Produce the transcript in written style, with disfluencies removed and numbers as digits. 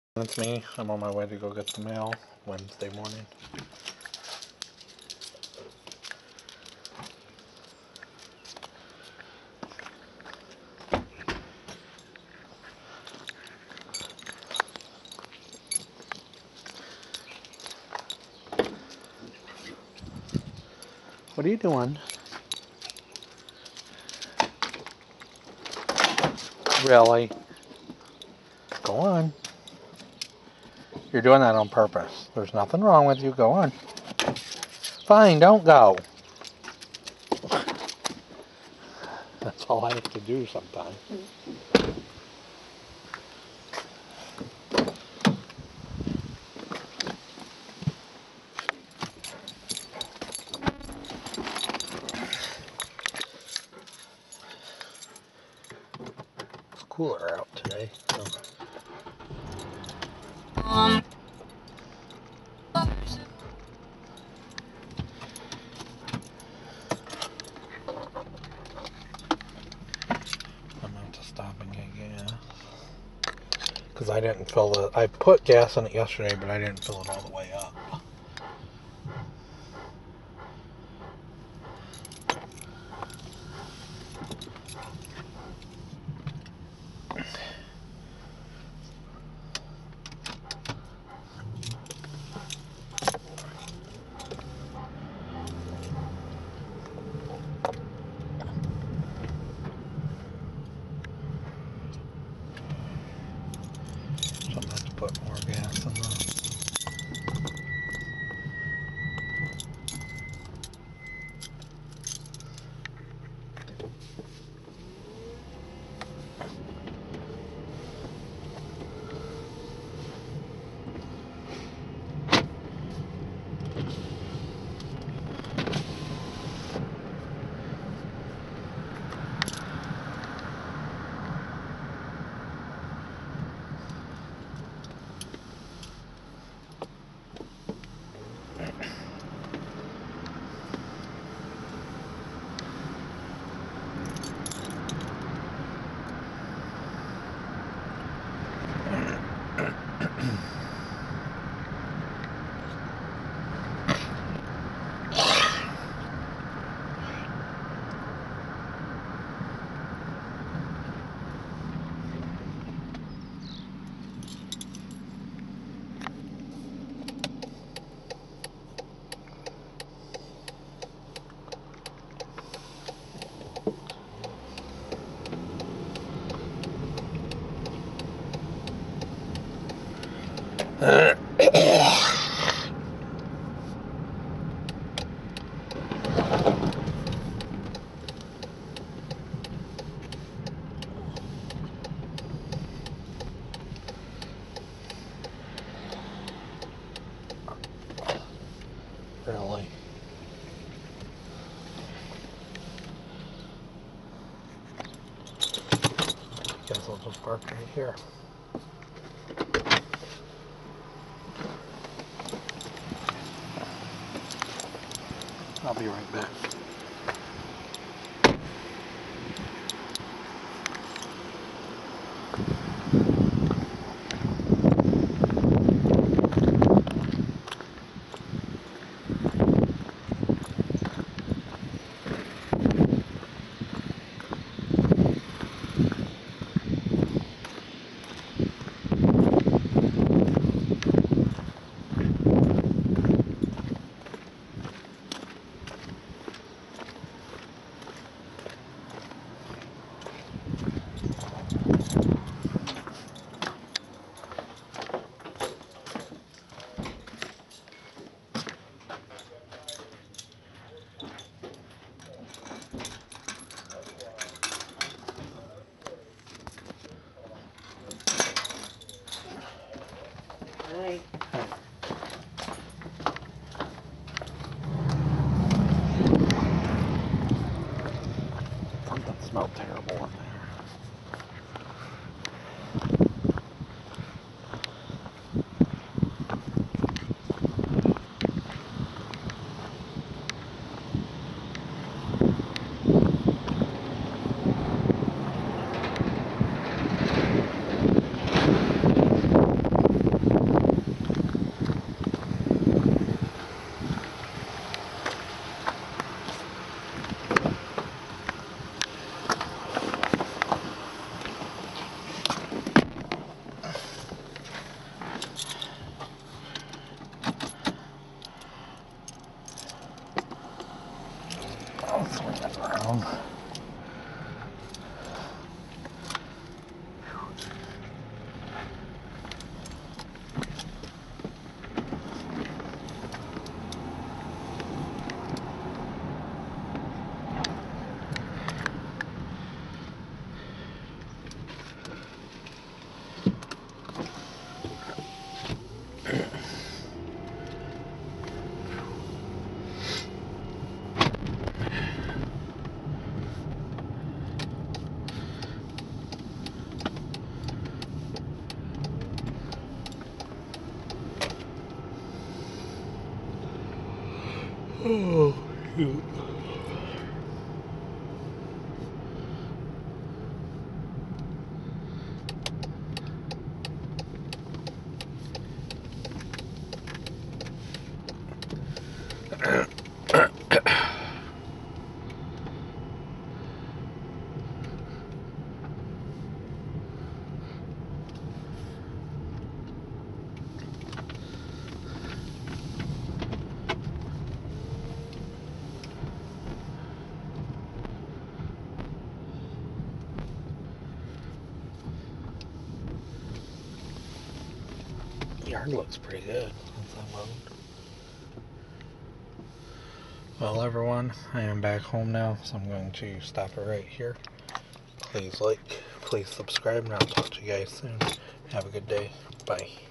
It's me. I'm on my way to go get the mail Wednesday morning. What are you doing? Really? Go on. You're doing that on purpose. There's nothing wrong with you. Go on. Fine, don't go. That's all I have to do sometimes. It's cooler out today. So. I'm out to stop and get gas. Because I didn't fill it. I put gas in it yesterday, but I didn't fill it all the way up. So I'm going to have to put more gas in the... Really? Guess I'll just park right here. I'll be right back. Hi. Something smelled terrible in there. Oh, shoot. Yard looks pretty good. Well, everyone, I am back home now, so I'm going to stop it right here. Please like, please subscribe, and I'll talk to you guys soon. Have a good day. Bye.